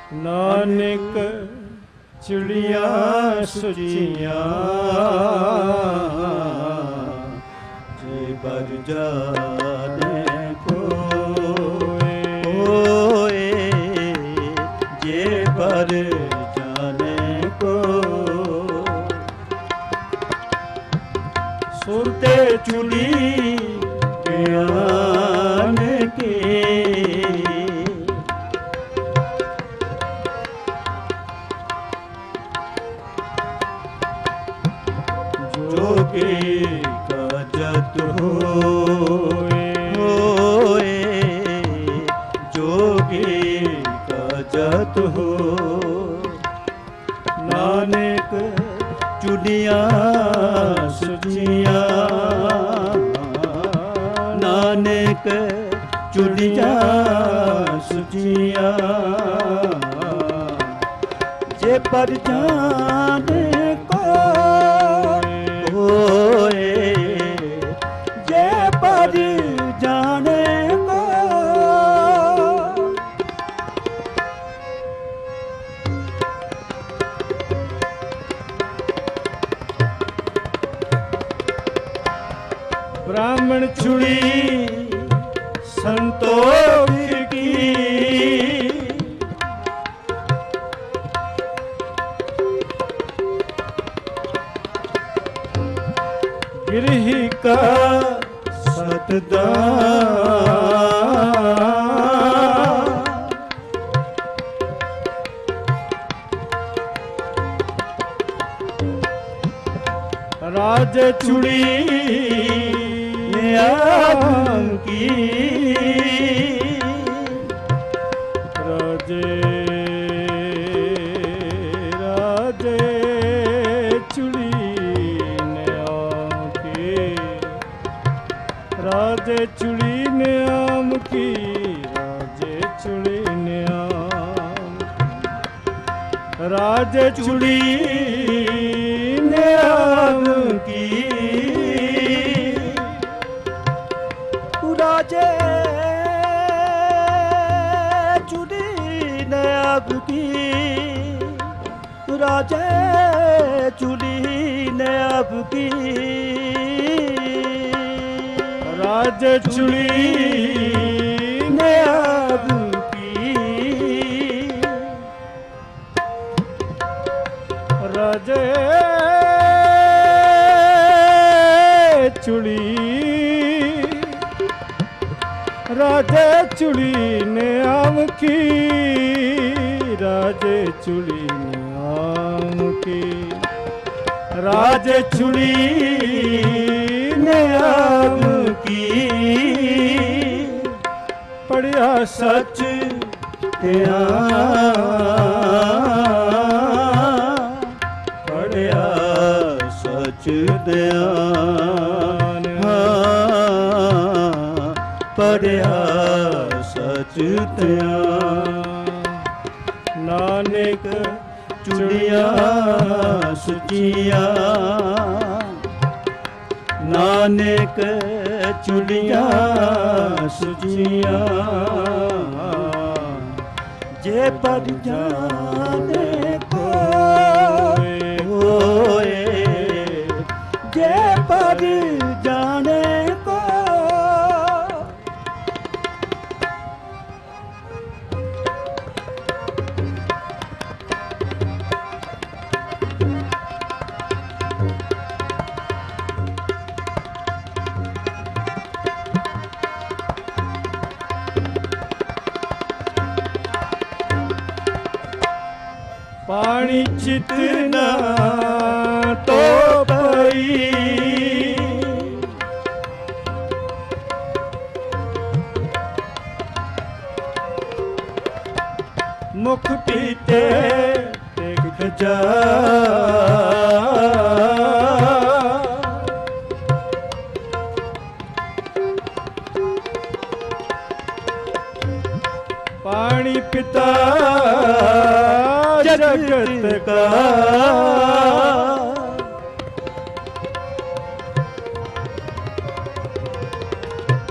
ਨਾਨਕ ਚਿੜੀਆਂ ਸੁਚੀਆਂ ਜੇ ਬਰ ਜਾਣੇ ਕੋਏ ਜੇ ਬਰ ਜਾਣੇ ਕੋ ਸੁਰਤੇ ਚੁਲੀ ਗਿਆਨ ਕੇ जोगी का जत होए जोगी का जत हो नानक चुनिया सुचिया नानक चुनिया सुचिया जे पर जाने जे पर जाने को ब्राह्मण छुड़ी संतोष की गिरही का सतदान राज चुड़ी न्याम की राजे राजे चुड़ी राजे चुड़ी न्याम की राजे चुड़ी न्याम राजे चुड़ी न्याम की राजे चुड़ी न्याम की राजे चुड़ी न्याम की राज चुड़ी न्याब की राजे चुड़ी राजे चुड़ी न्याम की राजे चुड़ी न्याम की राजे चुड़ी न्याम की पढ़िया सच पढ़िया सच ध्यान पढ़िया सच ध्यान नानक चुड़िया सुचिया नानक चुड़िया सुचिया जे पर जाने कोए जे पर जाने को पानी चितना तो पई मुख पीते एक जा पानी पिता जगत का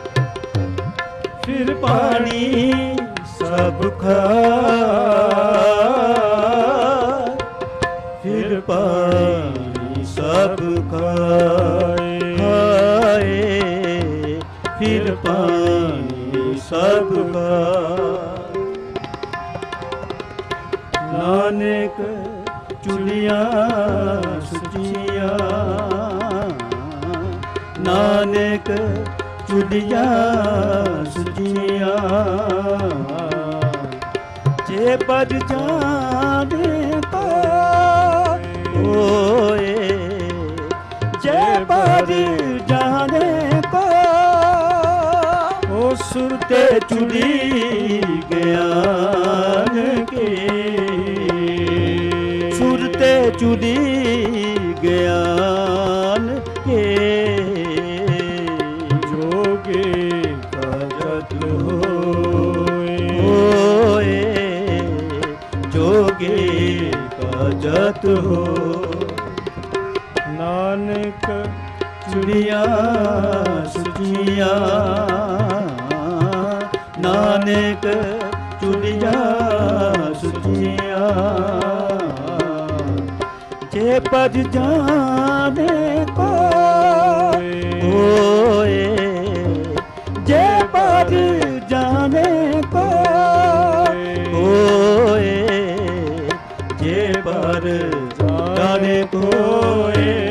फिर पानी सब खा ਚੁੜੀਆਂ ਸੁਚੀਆਂ, ਨਾਨਕ ਚੁੜੀਆਂ ਸੁਚੀਆਂ। ਜੇ ਬਜ ਜਾਣੇ ਕੋ ਹੋਏ, ਜੇ ਬਜ ਜਾਣੇ ਕੋ, ਉਹ ਸੁਰਤੇ ਚੁੜੀ ਗਿਆਨ ਕੀ, ਸੁਰਤੇ ਚੁੜੀ ਗਿਆਨ ਕੇ। ਜੋਗੇ ਕਾ ਜਤ ਹੋਏ, ਜੋਗੇ ਕਾ ਜਤ ਹੋ। ਨਾਨਕ ਚੁੜੀਆਂ ਸੁਚੀਆਂ, ਨਾਨਕ ਚੁੜੀਆਂ ਸੁਚੀਆਂ। ਜੇ ਪਜ ਜਾਣੇ ਕੋ ਹੋਏ, ਜੇ ਪਜ ਜਾਣੇ ਕੋ ਹੋਏ, ਜੇ ਪਰ ਜਾਣੇ ਕੋ ਹੋਏ,